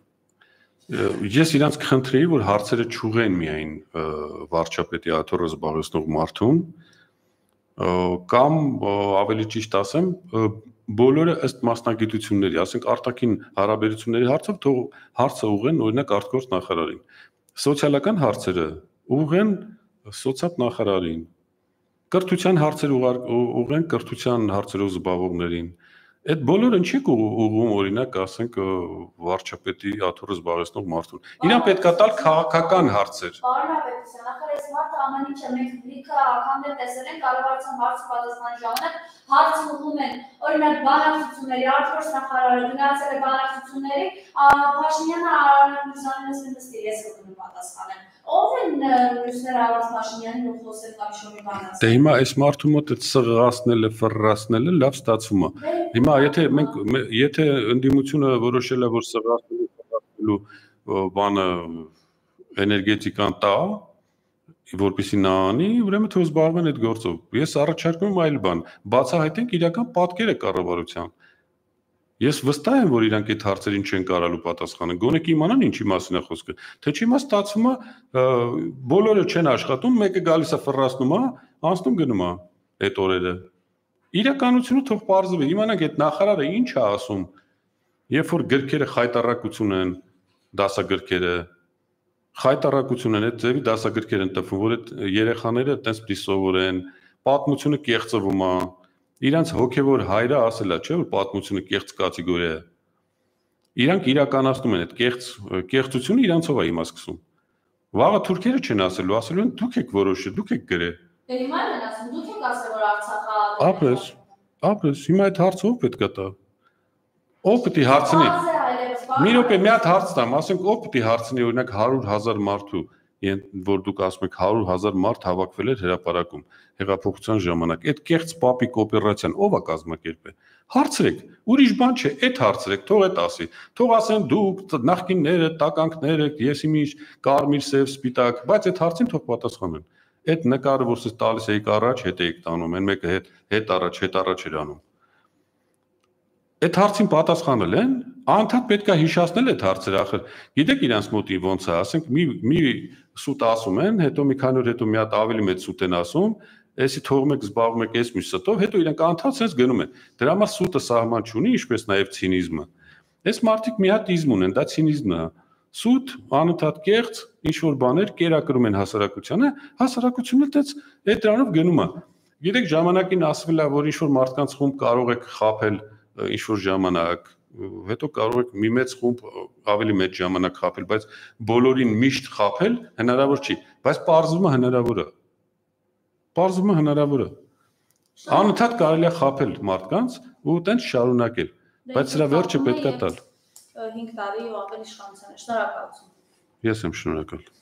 Ես իրանց կխնդրեի, որ հարցերը չուղղեն միայն վարչապետի աթոռը զբաղեցնող մարդուն, կամ ավելի ճիշտ ասեմ, բոլորը ըստ մասնագիտությունների, ասենք արտաքին հարաբերությունների հարցով թող հարցը ուղղեն օրինակ արտգործ նախարարին։ Սոցիալական հարցերը ուղղեն սոցիալ նախարարին։ Կրթության հարցեր ուղղեն կրթության հարցերով զբաղվողներին։ Այդ բոլորը ինչի ուղղում օրինակ ասենք վարչապետի աթոռը զբաղեցնող մարդուն։ Իրան պետքա տալ քաղաքական հարցեր։ Պարոն Ապետիսյան, ախր այս մարդը ամեն ինչ է, մենք լիքը անգամներ տեսել ենք կառավարության հարց պատասխանի ժամանակ հարց ուղղում են։ Օրինակ բանակցությունների արտգործ նախարարը գնացել է բանակցությունների, Փաշինյանը Արարատյանից նստի, ես կգնում պատասխանեմ։ Ով են մյուսները Արարատ Փաշինյանին ու խոսել կամ շոմի բանակցել։ Դե հիմա այս մարդու մոտ այդ սղացնելը, ֆռռացնելը լավ ստացվում է։ Հիմա եթե ընդդիմությունը որոշել է, որ սղացնելու բանը էներգետիկան տա, որպեսզի նա անի, ուրեմն թող զբաղվեն այդ գործով։ Ես առաջարկում եմ այլ բան, բացահայտենք իրական պատկերը կառավարության։ Ես վստահ եմ, որ իրանք այդ հարցերին չեն կարալու պատասխանել։ Գոնե կիմանան ինչի մասին է խոսքը։ Թե չի մաս ստացվում է, բոլորը չեն աշխատում, մեկը գալիս է ֆռռացնում է, անցնում գնում է այդ օրերը։ Իրականությունը թող պարզվի։ Իմանանք այդ նախարարը ինչ է ասում, երբ որ գրքերը խայտարակություն են, դասագրքերը խայտարակություն են, այդ ձևի դասագրքեր են տպվում, որ այդ երեխաները այտենց պիտի սովորեն, պատմությունը կեղծվում է։ Իրանց հոգևոր հայրը ասել է, չէ՞, որ պատմությունը կեղծ կատեգորիա է։ Իրանք իրականացնում են այդ կեղծությունը իրանցով է հիմա սկսում։ Վաղը թուրքերը չեն ասելու, ասելու են դուք եք որոշել, դուք եք գրել։ Դե հիմա են ասում, դուք եք ասել, որ Արցախը Ապրես, հիմա այդ հարցը ով պետք է տա։ Ով պետք է հարցնի։ Մի րոպե, մի հատ հարց տամ, ասենք ով պետք է հարցնի օրինակ 100,000 մարդու որ դուք ասում եք 100,000 մարդ հավաքվել էր հրապարակում հեղափոխության ժամանակ, այդ կեղծ պապիկ օպերացիան ով է կազմակերպել։ Հարցրեք, ուրիշ բան չէ, այդ հարցրեք, թող այդ ասի։ Թող ասեն դուք նախկինները, տականքներ եք, ես իմիջ կարմիր, սև, սպիտակ, բայց այդ հարցին թող պատասխանեն։ Այդ նկարը, որ ցույց տալիս եք առաջ, հետ եք տանում, այն մեկը հետ առաջ էր անում։ Այդ հարցին պատասխանել են, անդադ պետք է հիշացնել այդ հարցերը, ախր գիտեք իրանց մոտի ոնց է, ասենք մի սուտ ասում են, հետո մի քանի օր հետո մի հատ ավելի մեծ սուտ են ասում, այսի թողում եք զբաղվում եք այս մյուս սուտով, հետո իրանք անդադ sense գնում են։ Դրա համար սուտը սահման չունի, ինչպես նաև ցինիզմը։ Այս մարդիկ մի հատ իզմ ունեն, դա ցինիզմն է։ Սուտ, անընդհատ կեղծ, ինչ որ բաներ կերակրում են հասարակությանը, հասարակությունը այդ դրանով գնում է։ Գիտեք, ժամանակին ասվել է, որ ինչ որ մարդկանց խումբ կարող եք խաբել ինչ որ ժամանակ, հետո կարող եք մի մեծ խումբ ավելի մեծ ժամանակ խաբել, բայց բոլորին միշտ խաբել հնարավոր չի, բայց պարզվում է հնարավոր է։ Պարզվում է հնարավոր է։ Անընդհատ կարելի է խաբել մարդկանց ու տենց շարունակել, բայց սրա վերջը պետք է տալ։ 5 տարի ու ավելի իշխանության։ Շնորհակալություն։ Ես եմ շնորհակալ։